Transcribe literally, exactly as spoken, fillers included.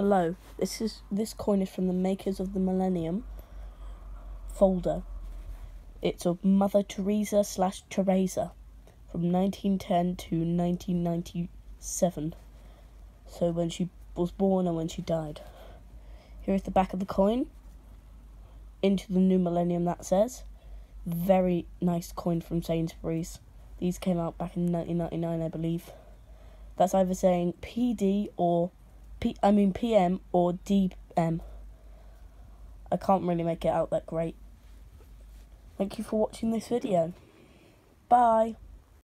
Hello, this is this coin is from the makers of the Millennium folder. It's of Mother Theresa slash Teresa from nineteen ten to nineteen ninety-seven. So when she was born and when she died. Here is the back of the coin. Into the new millennium, that says. Very nice coin from Sainsbury's. These came out back in nineteen ninety-nine, I believe. That's either saying P D or P, I mean P M or D M. I can't really make it out that great. Thank you for watching this video. Bye.